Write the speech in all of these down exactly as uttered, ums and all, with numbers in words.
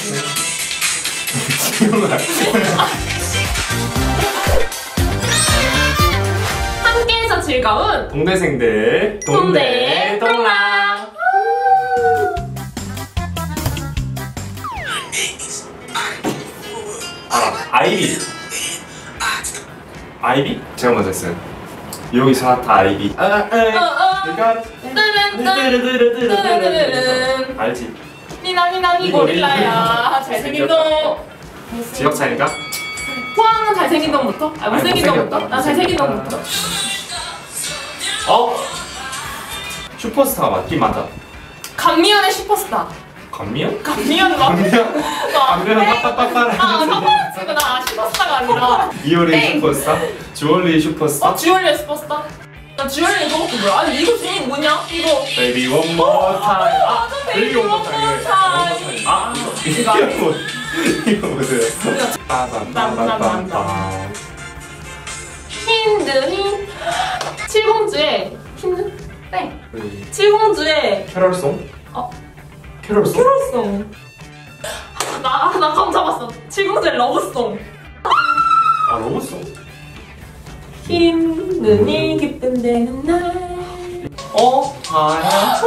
함께해서 즐거운 동대생들 동대 동랑. 알아. 아이비. 아이비? 제가 먼저 했어요. 여기서 다 아이비. 아, 아, 그러니까 알지? 니나니나니 고릴라야. 잘생긴 놈. 지역 차이니까? 포항은 잘생긴 놈부터? 아, 못생긴 놈부터? 나 잘생긴 놈부터. 어? 슈퍼스타가 맞긴 맞아. 강미연의 슈퍼스타. 강미연? 강미연 막. 강미연? 강미연 빡빡빡빡. 아, 빡빡지구나. 슈퍼스타가 아니라. 이효리 슈퍼스타? 주얼리 슈퍼스타? 어, 주얼리 슈퍼스타? 나 주얼리 이거밖에 몰라. 아니, 이거 제목 뭐냐? 이거. Baby one more time. 아, Baby one more time. 아, 이거 뭐, 이거 보세요. 빠밤빰빰빰빰. 힘드니? 칠공주의 힘든? 땡. 칠공주의 캐럴송? 어? 캐럴송? 캐롤송. 나, 나 감 잡았어. 칠공주의 러브송. 아, 러브송? 힘드니 기쁨 되는 날. 어? 아야?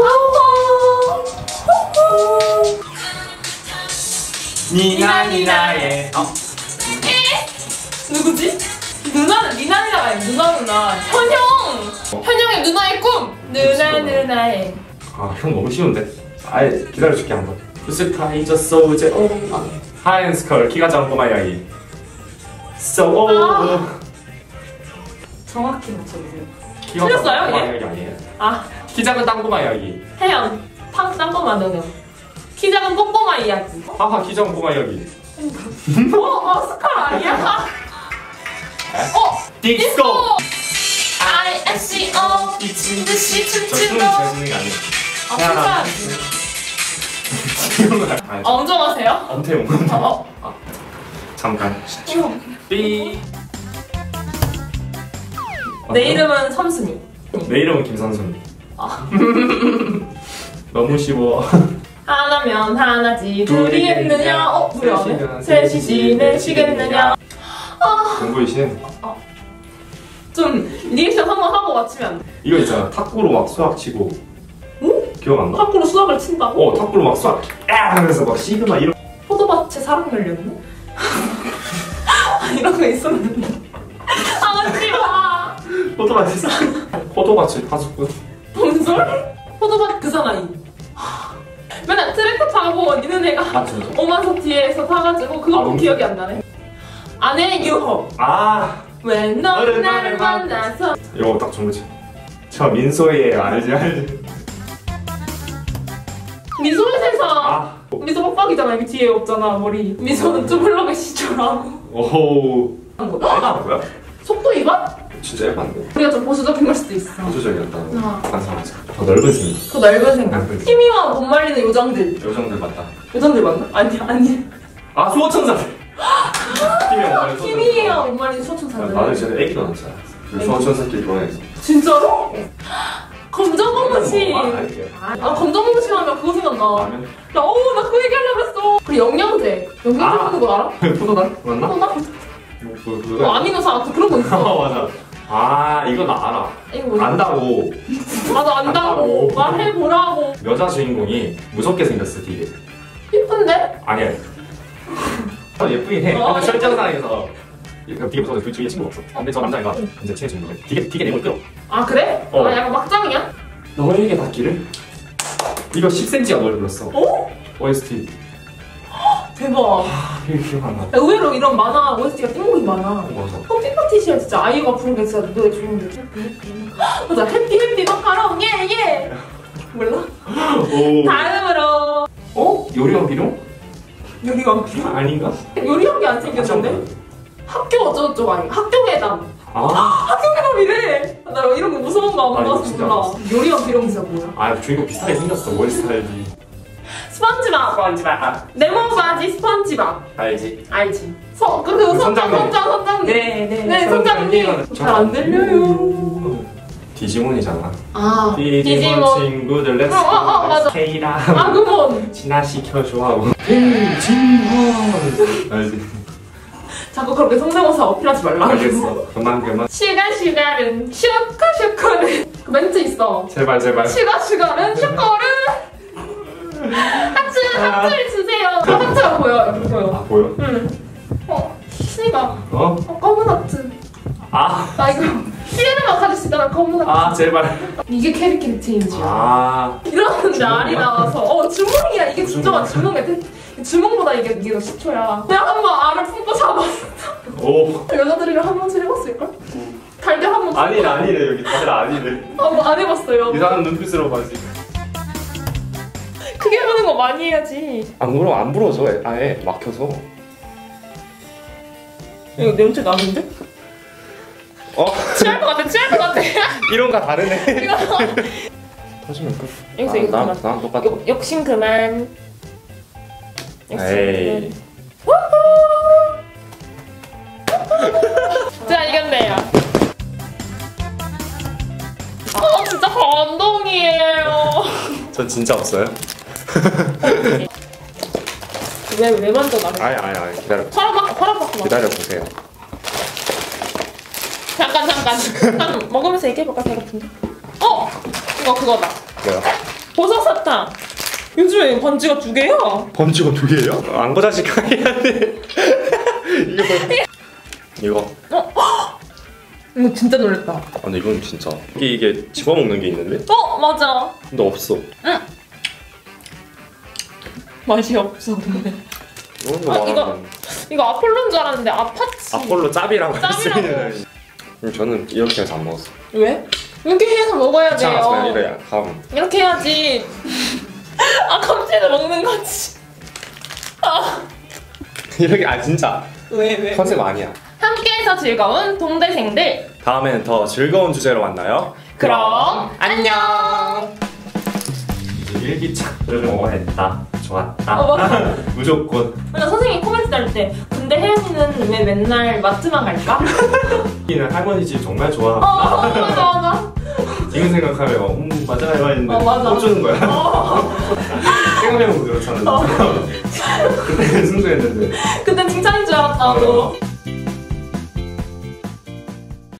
니나니나의 어? 에? 누구지? 누나는 니나니나가 아니야. 누나 누나. 현영! 현영의 누나의 꿈! 누나 누나의. 아, 형 너무 쉬운데? 아예 기다려줄게 한번. 스카이저 소제 오 하이엔스컬 키가 작은 꼬마 이야기. 소 아. 정확히 맞춰주세요. 틀렸어요, 꼬마 얘? 이야기 아니에요. 아, 키 작은 땅꼬마 이야기. 혜연. 탕 쌍꼬마 너는. 키 작은 꼬꼬마 이야기. 하하 키 작은 꼬마 이야기. 어? 어? 스카 아니야? 어? 디스코! I S C O 미친 듯이 춤추고. 저 춤을 잘 추는 게 아니에요. 아, 진짜? 아, 어, 엄정하세요? 엄태용. 어? 아, 잠깐. 어. 삐. 내 이름은 선순이. 내 이름은 김선순. 아. 너무 쉬워. 하나면 하나지 둘이겠느냐? 어? 둘이 안 해? 셋이지 넷이겠느냐? 아. 공부이신. 좀 리액션 한번 하고 맞추면 안 돼? 이거 있잖아. 탁구로 막 수학 치고. 응? 기억 안 나? 탁구로 수학을 친다고? 어, 탁구로 막 수학 아! 하면서 막 시그마 이런. 포도밭에 사랑 열렸네? 이런 거 있었는데. 아, 하지 마! 포도밭이 사. 포도밭이 파수꾼. 뭔 소리? 포도밭 그 사나이. 맨날 트랙터 타고 니는 애가 아, 진짜? 오만석 뒤에서 타가지고 그것도 아, 기억이 안 나네. 아내 유호. 아. 왜 넌 나를 만나서. 이거 딱 정보지. 저 민소예요. 알지 알지. 미소의 세상. 아. 미소 빡빡이잖아. 여기 뒤에 없잖아 머리. 미소는 쭈블럭의 시초라고. 오호. 내가 뭐야? 속도 위반? 진짜 예쁜데. 우리가 좀 보수적인 걸 수도 있어. 보수적이었다고. 아. 반성하자. 더 넓은 생각. 더 넓은 생각. 넓은 생각. 희미와 못 말리는 요정들. 요정들 맞다. 요정들 맞나? 아니 아니. 아, 수호천사들. 희미와 못 말리는 희미와 못 말리는 소천사들. 나는 진짜 애기도 낳았잖아. 수호천사끼리 결혼했어. 진짜로? 검정고무신. 아, 알게요. 아, 검정고무신 하면 그거 생각나. 라면? 나, 어, 나 그 얘기 하려고 했어. 그리고 영양제. 영양제 아. 먹는 거 알아? 포도당? 맞나? 어, 나? 뭐, 그거 어, 아미노산 같은 그런 거 아, 있어. 맞아. 아, 이거 나 알아. 이거 뭐야? 안다고. 맞아, 안다고. 안다고. 말해보라고. 여자 주인공이 무섭게 생겼어, 되게. 예쁜데? 아니야. 어, 예쁘긴 해. 어, 근데 설정상에서 되게 무서워서 그 주위에 친구가 없어. 근데 저 남자애가 이제 친해 주는 거야. 되게, 되게 내걸 끌어. 아, 그래? 어. 아, 약간 막장이야? 너에게 닿기를? 이거 십 센티미터가 노래 불렀어. 어? 오에스티. 대박. 아, 이게 기억 안 나. 야, 의외로 이런 만화 오에스티가 띵곡이 많아. 맞아. 홈피파티시야 진짜 아이유가 부른 게 진짜 노래 좋은데. 맞아, 해피 해피 마카롱 예예. 몰라? 오. 다음으로 어? 요리왕 비룡? 요리왕 아, 아닌가? 요리왕이 안 생겼는데? 학교 어쩌고저쩌고 아닌가? 학교 괴담. 아. 학교 괴담이래. 나 이런 거 무서운 거 안 아, 이거 봐서 진짜 몰라. 알았어. 요리왕 비룡 진짜 뭐야? 아, 주인공 비슷하게 생겼어. 원스 알지. 스펀지밥. 스펀지밥. 아, 레몬 바지 스펀지밥. 알지. 알지? 서, 그, 그, 선장, 선장님. 선장, 선장님. 네, 네. 네, 선장님. 잘 안 들려요. 디지몬이잖아. 아 디지몬, 디지몬. 친구들 렛츠 어, 어, 어, 맞아. 케이랑 아 그건 진화시켜줘 하고 디지몬 알지? 자꾸 그렇게 성대모사 어필하지 말라고. 알겠어. 그만 그만. 슈가 슈가는 슈커 슈커는 그 멘트 있어. 제발 제발. 슈가 슈가는 슈커를 하트 하트를 주세요. 그 하트가 보여. 여기 보여. 아 보여? 응. 어 씨가 어? 어, 검은 하트. 아. 나 이거 피에르만 가질 수 있잖아. 검은 하트. 아 제발. 이게 캐릭터 체인지야. 아. 이러는데 알이 나와서 어 주몽이야. 이게 진짜 주몽. 주몽이야. 주몽보다 이게 이게 더 시초야. 내가 한번 알을 품고 잡았어. 오. 여자들이랑 한 번씩 해봤을걸? 달걀 한번 아니래 아니래 여기 다들 아니래. 한번 안 해봤어요. 이상한 눈빛으로 봐지. 크게 보는 거 많이 해야지. 안 그럼 안 불어져 아예 막혀서. 이거 냄새 나는데? 어? 취할 것 같아. 취할 것 같아. 이런가 다르네. 이거 터지면 끝. 여기서 이거 나, 그만. 나랑 똑같아. 욕, 욕심 그만. 욕심 에이. 그만. 자 이겼네요. 아 진짜 감동이에요. 전 진짜 없어요. 왜 왜 만져 나를? 아니 아니 아니 기다려. 허락 받고 허락 받고 막. 기다려 보세요. 잠깐 잠깐. 잠깐 먹으면서 얘기해볼까 배고픈데? 어 이거 그거다. 뭐야? 버섯 사탕. 요즘에 반지가 두 개야. 번지가 두 개예요? 안고 자식 해야 돼. 이거 이거. 이거 진짜 놀랬다. 아 근데 이건 진짜 이게 이게 집어먹는 게 있는데? 어 맞아. 근데 없어. 응. 맛이 없어 근데. 이런 거 아, 이거- 말하면 이거 아폴로인 줄 알았는데 아파치. 아폴로 짭이라고 짭이라고. 했어요. 그럼 저는 이렇게 해서 안 먹었어. 왜? 이렇게 해서 먹어야 괜찮아 그냥 돼요. 이래 다음. 이렇게 해야지. 아 감튀를 먹는 거지. 아. 이렇게 아 진짜 왜 왜? 컨셉 아니야. 함께해서 즐거운 동대생들. 다음에는 더 즐거운 주제로 만나요. 그럼 안녕. 일기차를 먹어냈다. 좋았다. 어, 맞아. 무조건. 맞아 선생님이 코멘트 달 때 근데 혜연이는 왜 맨날 마트만 갈까? 이는 할머니 집 정말 어 좋아한다. 맞아 맞아. 지금 생각하면 음 맞아 했는데 어, 맞아. 못 주는 거야. 어. 생각해보면 그렇잖아. 어. 그때는 순수했는데. 그땐 칭찬인 줄 알았다고. 어.